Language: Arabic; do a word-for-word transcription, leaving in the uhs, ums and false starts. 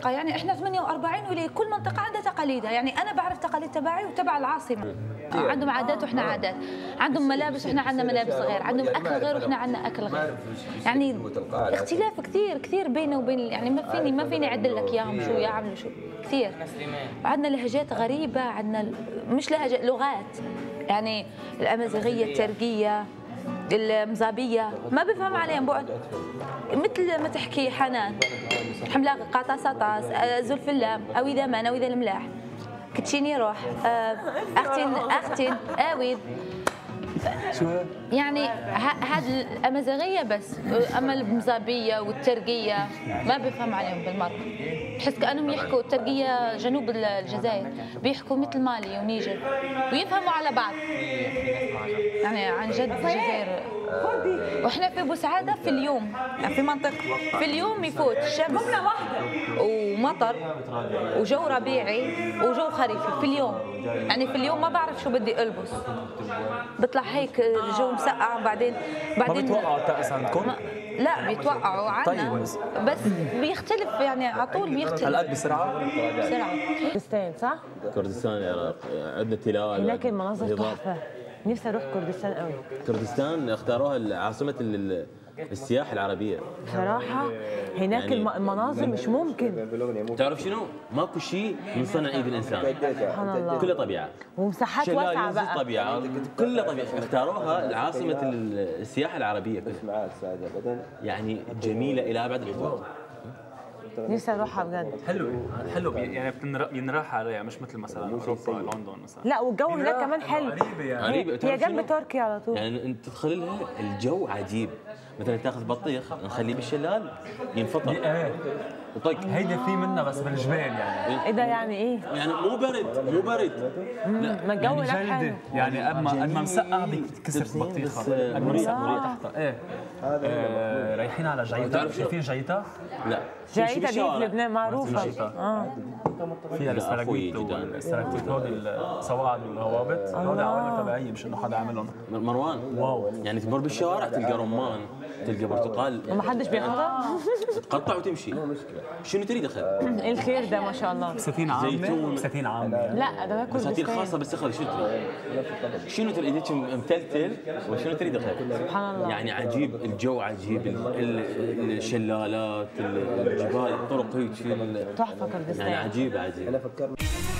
منطقه، يعني احنا ثمانية وأربعين ولايه، كل منطقه عندها تقاليدها، يعني انا بعرف تقاليد تبعي وتبع العاصمه. عندهم عادات واحنا عادات، عندهم ملابس واحنا عندنا ملابس غير، عندهم اكل غير واحنا عندنا اكل غير. يعني اختلاف كثير كثير بينه وبين، يعني ما فيني ما فيني اعدل لك اياهم شو يعملوا شو كثير. عندنا لهجات غريبه، عندنا مش لهجات، لغات، يعني الامازيغيه، التركيه، المزابيه ما بفهم عليهم بعد. مثل ما تحكي حنان حملاق قاطا سطاس زلف اللام او اذا مان او اذا الملاح كتشيني روح اختين اختين اويد. شو يعني هذه الامازيغيه بس، اما المزابيه والتركيه ما بفهم عليهم بالمره. بحس كانهم يحكوا التركيه جنوب الجزائر، بيحكوا مثل مالي ونيجر ويفهموا على بعض. يعني عن جد الجزائر. واحنا في بوسعاده في اليوم، في منطقه في اليوم يفوت الشمس ومطر وجو ربيعي وجو خريفي في اليوم. يعني في اليوم ما بعرف شو بدي البس، بطلع هيك الجو مسقع. بعدين بعدين ما بيتوقعوا الطقس عندكم؟ لا بيتوقعوا عنا. طيب. بس بيختلف يعني على طول بيختلف. هالقد بسرعه؟ بسرعه. كردستان صح؟ كردستان العراق عندنا تلال، هناك المناظر تحفه، نفسي اروح كردستان قوي. كردستان اختاروها عاصمه السياحه العربيه بصراحه. هناك يعني المناظر مش ممكن. تعرف شنو؟ ماكو شيء من صنع ايد الانسان، سبحان الله، كله طبيعه ومساحات واسعه بقى، طبيعه كلها طبيعه. اختاروها عاصمه السياحه العربيه كلها، يعني جميله الى ابعد الحدود. نفسي اروحها بجد. حلو حلو يعني بينراح عليها، مش مثل مثلا اوروبا لندن مثلا. لا والجو هناك كمان حلو، غريبه يعني غريبه. هي جنب تركيا على طول، يعني انت تدخل لها الجو عجيب. مثلا تاخذ بطيخ نخليه بالشلال ينفطر. ايه طيب هيدي في منها بس بالجبال يعني. ايه ده يعني ايه؟ يعني مو برد مو برد لا ما الجو هناك يعني حلو. يعني قد ما قد ما مسقع بتكسر البطيخه، قد ما مسقع تحتها. ايه آه، رايحين على جعيتا، شايفين جعيتا؟ لا جعيتا دي في لبنان معروفه. اه فيها السراقيط والسراقيط، هول الصواعد والهوابط، هول عوامل طبيعيه مش انه حدا عاملهم. مروان واو، يعني تمر بالشوارع تلقى رمان، تلقى برتقال، وما حدش بياخذها؟ تقطع وتمشي. شنو تريد اخذ؟ ايه الخير ده ما شاء الله. بساتين عامه، بساتين عامه يعني. لا ده باكل بساتين خاصه بس اخذ. شنو تريد؟ شنو تريد؟ ايديك متلتل وشنو تريد اخذ؟ سبحان الله، يعني عجيب، الجو عجيب، الشلالات، الجبال، الطرق هيك تحفه كردستان، يعني عجيب عجيب.